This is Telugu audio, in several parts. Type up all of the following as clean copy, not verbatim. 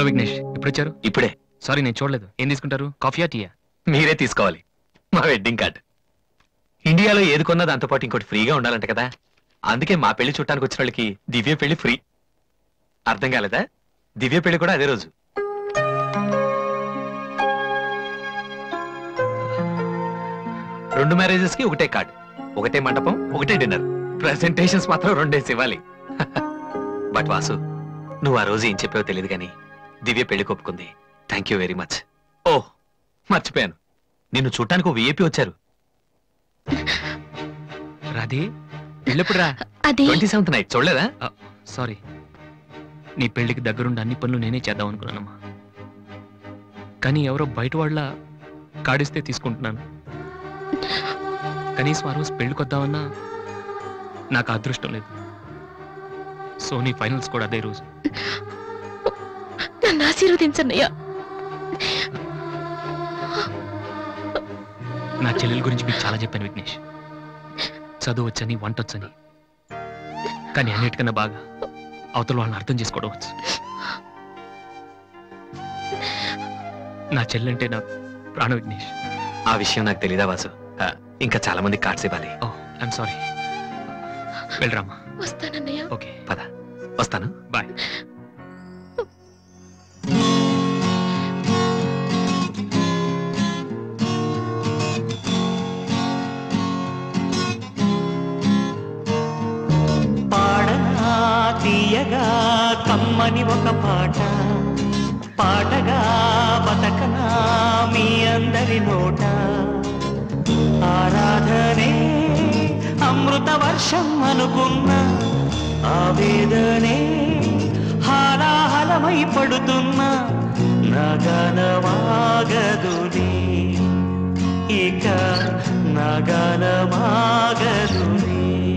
హలో విఘ్నేష్, ఇప్పుడు వచ్చారు? ఇప్పుడే. సారీ నేను చూడలేదు. ఏం తీసుకుంటారు, కాఫీయా టీయా? మీరే తీసుకోవాలి. మా వెడ్డింగ్ కార్డ్. ఇండియాలో ఏది కొన్నా దాంతో పాటు ఇంకోటి ఫ్రీగా ఉండాలంట కదా, అందుకే మా పెళ్లి చుట్టానికి వచ్చిన వాళ్ళకి దివ్య పెళ్లి ఫ్రీ. అర్థం కాలేదా? దివ్య పెళ్లి కూడా అదే రోజు. రెండు మ్యారేజెస్ కి ఒకటే కార్డ్, ఒకటే మండపం, ఒకటే డిన్నర్. ప్రెసెంటేషన్స్ మాత్రం రెండేసి ఇవ్వాలి. బట్ వాసు, నువ్వు ఆ రోజు ఏం చెప్పావో తెలియదు కానీ దివ్య పెళ్లి కొప్పుకుంది. Thank you very much. Oh మర్చిపోయాను, నిన్ను చూడటానికి ఓ విఐపి వచ్చారు. రాధే, పెళ్ళెప్పుడురా? 27th నైట్ చూడలేదా? సారీ, నీ పెళ్లికి దగ్గరుండి అన్ని పనులు నేనే చేద్దాం అనుకున్నానమ్మా. కానీ ఎవరో బయట వాళ్ళ కాడిస్తే తీసుకుంటున్నాను. కనీసం ఆ రోజు పెళ్లికొద్దామన్నా నాకు అదృష్టం లేదు. సో నీ ఫైనల్స్ కూడా అదే రోజు. నన్ను ఆశీర్వదించన్నయ్యా. నా చెల్లెల గురించి మీకు చాలా చెప్పాను విఘ్నేష్. చదువు వచ్చని, వంట వచ్చని, కానీ అన్నిటికన్నా బాగా అవతల వాళ్ళని అర్థం చేసుకోవడం వచ్చు. నా చెల్లెంటే నా ప్రాణ విఘ్నేష్. ఆ విషయం నాకు తెలీదా వాసు? ఇంకా చాలా మంది కార్డ్స్ ఇవ్వాలి. Oh I'm sorry. వెళ్ళరామా. వస్తానన్నయ్య. ఓకే పద, వస్తాను. బాయ్. పాడనా తీయగా కమ్మని ఒక పాట, పాటగా బతకనా మీ అందరి నోట. ఆరాధనే అమృత వర్షం అనుకున్న, ఆవేదనే హాలాహలమై పడుతున్నా. నగనమాగదులే ఇక, నగనమాగదులే.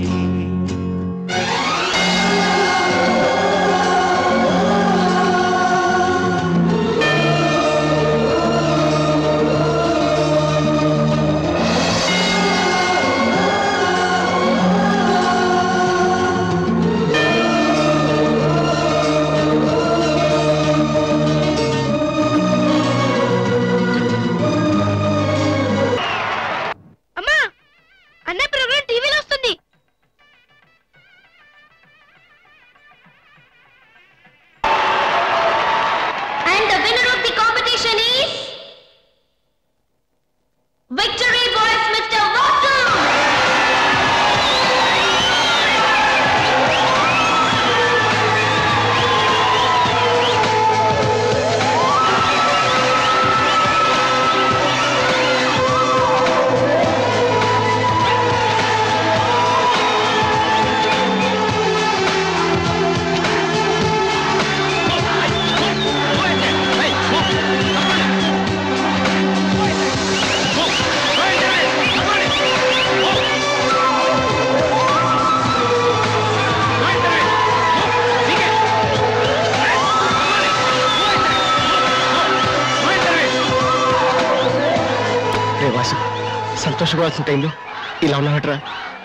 సంతోషపడాల్సిన టైంలో ఇలా ఉన్నావట్రా.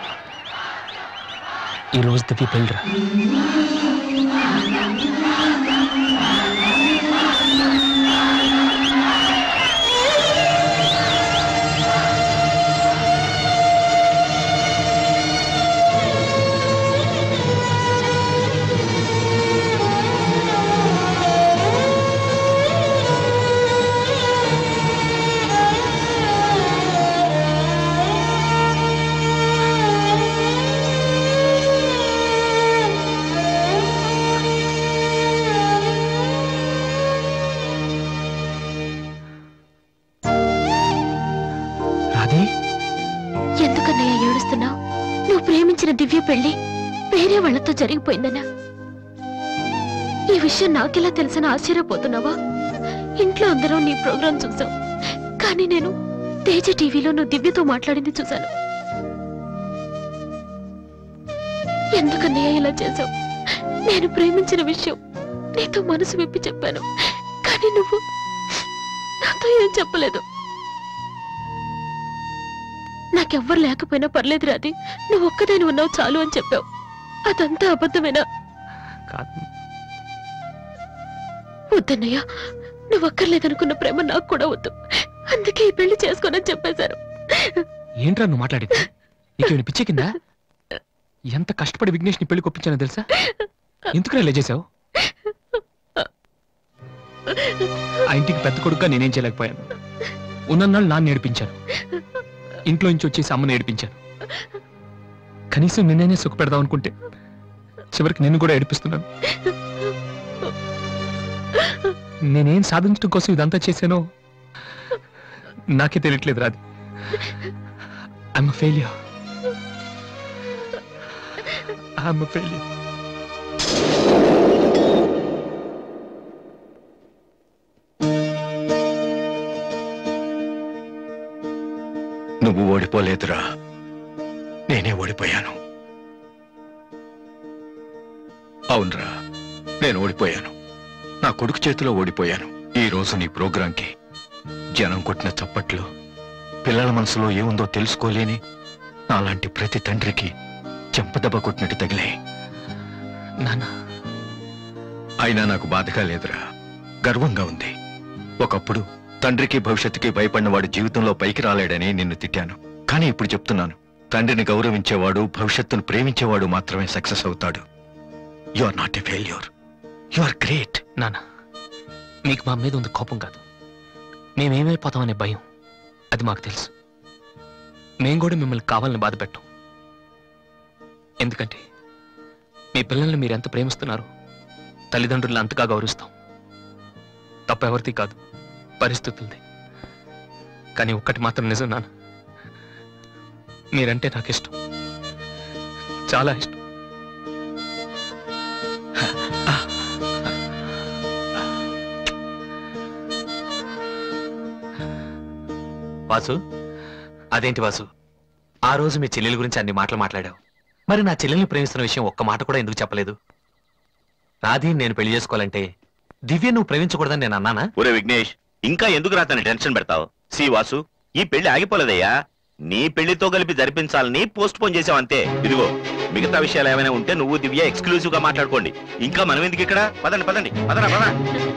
ఈ రోజు దివ్య పెళ్ళిరా. ఎందుకన్నయ్య ఏడుస్తున్నావు? నువ్వు ప్రేమించిన దివ్య పెళ్లి వేరే వాళ్లతో జరిగిపోయిందన్నా. ఈ విషయం నాకెలా తెలిసిన ఆశ్చర్యపోతున్నావా? ఇంట్లో అందరూ నీ ప్రోగ్రాం చూసాం, కానీ నేను తేజ టీవీలో నువ్వు దివ్యతో మాట్లాడింది చూశాను. ఎందుకన్నయ్య ఇలా చేశావు? నేను ప్రేమించిన విషయం నీతో మనసు విప్పి చెప్పాను, కానీ నువ్వు నాతో ఏం చెప్పలేదు. నాకెవ్వరు లేకపోయినా పర్లేదు రాది, నువ్వు ఒక్కదాని ఉన్నావు చాలు అని చెప్పావు. అదంతా అబద్ధమేనా? వద్దన్నయ్య, నువ్వు అక్కర్లేదనుకున్న ప్రేమ నాకు కూడా వద్దు. అందుకే ఈ పెళ్లి చేసుకోనని చెప్పేశారు. ఏంట్రా నువ్వు మాట్లాడింది? నీకేమైనా పిచ్చి కిందా? ఎంత కష్టపడి విఘ్నేష్ని పెళ్లి కొప్పించానో తెలుసా? ఎందుకురా ఇలా చేసావు? ఆ ఇంటికి పెద్ద కొడుకుగా నేనేం చేయలేకపోయాను. ఉన్నన్నాళ్ళు నాన్న నేర్పించాను, ఇంట్లో నుంచి వచ్చేసి అమ్మని ఏడిపించాను. కనీసం నిన్నే సుఖ పెడదాం అనుకుంటే చివరికి నిన్ను కూడా ఏడిపిస్తున్నాను. నేనేం సాధించడం కోసం ఇదంతా చేశానో నాకే తెలియట్లేదు Radhi. I'm failure. I'm failure. నువ్వు ఓడిపోలేదురా, నేనే ఓడిపోయాను. అవునరా, నేను ఓడిపోయాను. నా కొడుకు చేతిలో ఓడిపోయాను. ఈ రోజు నీ ప్రోగ్రాంకి జనం కొట్టిన చప్పట్లు, పిల్లల మనసులో ఏముందో తెలుసుకోలేని నాలాంటి ప్రతి తండ్రికి చెంపదెబ్బ కొట్టినట్టు తగిలే. నాన్న, అయినా నాకు బాధగా లేదురా, గర్వంగా ఉంది. ఒకప్పుడు తండ్రికి భవిష్యత్తుకి భయపడిన వాడు జీవితంలో పైకి రాలేడని నిన్ను తిట్టాను. కానీ ఇప్పుడు చెప్తున్నాను, తండ్రిని గౌరవించేవాడు, భవిష్యత్తును ప్రేమించేవాడు మాత్రమే సక్సెస్ అవుతాడు. You are not a failure, you are great. నాన్న, మీకు మా మీద ఉంది కోపం కాదు, మేమేమైపోతామనే భయం. అది మాకు తెలుసు. మేం కూడా మిమ్మల్ని కావాలని బాధ పెట్టాం. ఎందుకంటే మీ పిల్లల్ని మీరు ఎంత ప్రేమిస్తున్నారో తల్లిదండ్రులను అంతగా గౌరవిస్తాం. తప్ప ఎవరిది కాదు, పరిస్థితులది. కానీ ఒక్కటి మాత్రం నిజం నాన్న, మీరంటే నాకు ఇష్టం, చాలా ఇష్టం. వాసు, అదేంటి వాసు, ఆ రోజు మీ చెల్లెల గురించి అన్ని మాటలు మాట్లాడావు. మరి నా చెల్లెల్ని ప్రేమిస్తున్న విషయం ఒక్క మాట కూడా ఎందుకు చెప్పలేదు? రాధి నేను పెళ్లి చేసుకోవాలంటే దివ్య నువ్వు ప్రేమించకూడదని నేను అన్నానా? ఒరే విఘ్నేష్, ఇంకా ఎందుకు రాతని టెన్షన్ పెడతావు? సి వాసు, ఈ పెళ్లి ఆగిపోలేదయ్యా. నీ పెళ్లితో కలిపి జరిపించాలని పోస్ట్ పోన్ చేసావంతే. ఇదిగో మిగతా విషయాలు ఏమైనా ఉంటే నువ్వు దివ్య ఎక్స్క్లూజివ్ గా మాట్లాడుకోండి. ఇంకా మనం ఎందుకు ఇక్కడ? పదండి పదండి, పదరా పదా.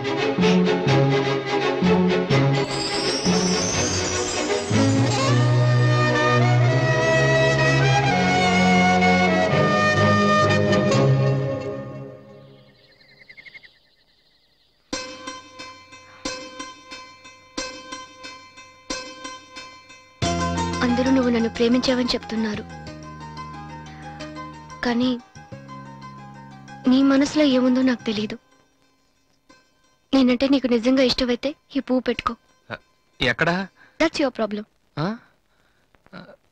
అందరూ నువ్వు నన్ను ప్రేమించావని చెప్తున్నారు, కానీ నీ మనసులో ఏముందో నాకు తెలీదు. నేనంటే నీకు నిజంగా ఇష్టమైతే ఈ పువ్వు పెట్టుకో. ఎక్కడా? That's your problem.